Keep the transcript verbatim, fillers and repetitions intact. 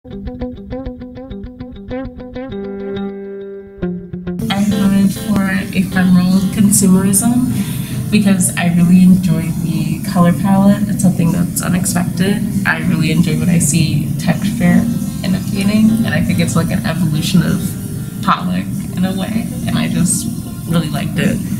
I voted for ephemeral consumerism because I really enjoy the color palette. It's something that's unexpected. I really enjoy when I see texture in a painting, and I think it's like an evolution of Pollock in a way, and I just really liked it.